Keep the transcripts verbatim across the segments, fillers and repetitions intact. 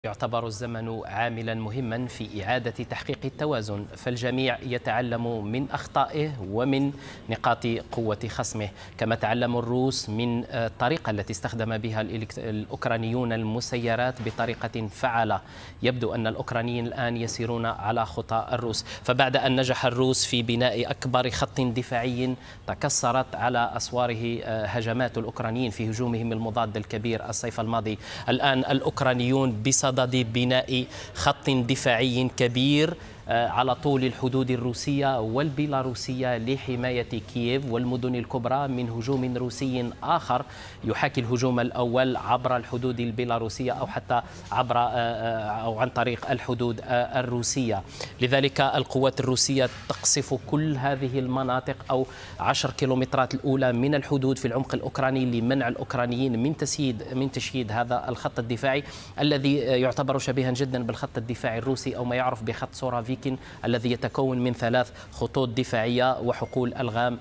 يعتبر الزمن عاملا مهما في إعادة تحقيق التوازن، فالجميع يتعلم من أخطائه ومن نقاط قوة خصمه، كما تعلم الروس من الطريقة التي استخدم بها الأوكرانيون المسيرات بطريقة فعالة. يبدو أن الأوكرانيين الآن يسيرون على خطى الروس، فبعد أن نجح الروس في بناء أكبر خط دفاعي تكسرت على أسواره هجمات الأوكرانيين في هجومهم المضاد الكبير الصيف الماضي، الآن الأوكرانيون بصدد بناء خط دفاعي كبير على طول الحدود الروسية والبيلاروسية لحماية كييف والمدن الكبرى من هجوم روسي آخر يحاكي الهجوم الأول عبر الحدود البيلاروسية أو حتى عبر أو عن طريق الحدود الروسية. لذلك القوات الروسية تقصف كل هذه المناطق أو عشر كيلومترات الأولى من الحدود في العمق الأوكراني لمنع الأوكرانيين من تسييد من تشييد هذا الخط الدفاعي الذي يعتبر شبيها جدا بالخط الدفاعي الروسي أو ما يعرف بخط سورافيكين الذي يتكون من ثلاث خطوط دفاعية وحقول ألغام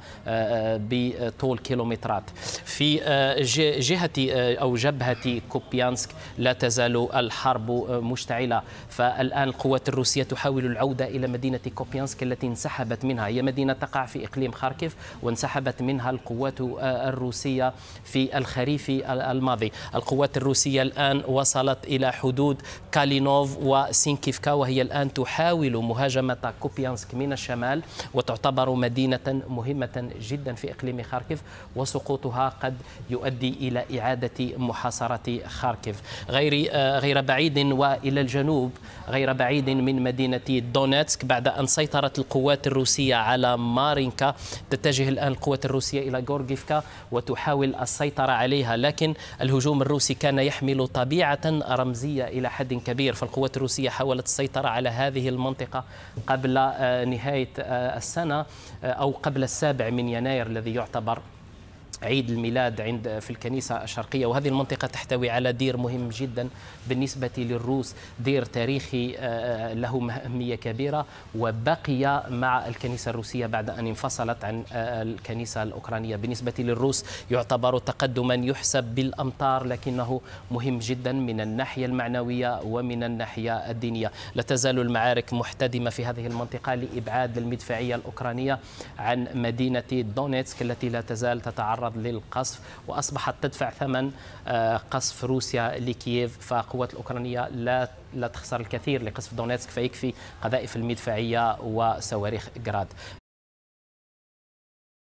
بطول كيلومترات. في جهة أو جبهة كوبيانسك لا تزال الحرب مشتعلة، فالآن القوات الروسية تحاول العودة إلى مدينة كوبيانسك التي انسحبت منها. هي مدينة تقع في إقليم خاركيف وانسحبت منها القوات الروسية في الخريف الماضي. القوات الروسية الآن وصلت إلى حدود كالينوف وسينكيفكا، وهي الآن تحاول مهاجمة كوبيانسك من الشمال، وتعتبر مدينة مهمة جدا في إقليم خاركيف، وسقوطها قد يؤدي إلى إعادة محاصرة خاركيف. غير غير بعيد وإلى الجنوب غير بعيد من مدينة دونيتسك، بعد أن سيطرت القوات الروسية على مارينكا، تتجه الآن القوات الروسية إلى غورغيفكا وتحاول السيطرة عليها، لكن الهجوم الروسي كان يحمل طبيعة رمزية إلى حد كبير، فالقوات الروسية حاولت السيطرة على هذه المنطقة قبل نهاية السنة أو قبل السابع من يناير الذي يعتبر عيد الميلاد عند في الكنيسة الشرقية، وهذه المنطقة تحتوي على دير مهم جدا بالنسبة للروس، دير تاريخي له أهمية كبيرة وبقي مع الكنيسة الروسية بعد أن انفصلت عن الكنيسة الأوكرانية. بالنسبة للروس يعتبر تقدما يحسب بالأمتار، لكنه مهم جدا من الناحية المعنوية ومن الناحية الدينية. لا تزال المعارك محتدمة في هذه المنطقة لإبعاد المدفعية الأوكرانية عن مدينة دونيتسك التي لا تزال تتعرض للقصف وأصبحت تدفع ثمن قصف روسيا لكييف، فقوات الأوكرانية لا لا تخسر الكثير لقصف دونيتسك، فيكفي قذائف المدفعية وصواريخ جراد.